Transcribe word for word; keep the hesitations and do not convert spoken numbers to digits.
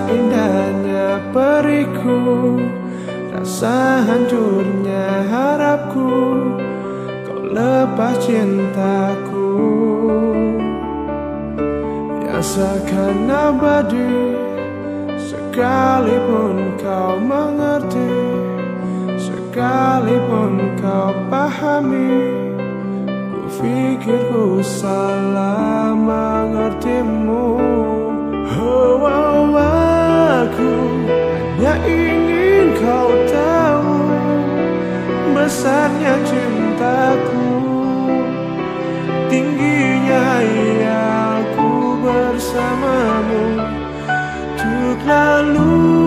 indahnya periku, rasa hancurnya harapku, kau lepas cintaku yang seakan abadi. Sekalipun kau mengerti, sekalipun kau pahami, ku pikir ku salah mengertimu. Oh, oh, aku hanya ingin kau tahu besarnya cintaku, tingginya hayalku bersamamu untuk lalu.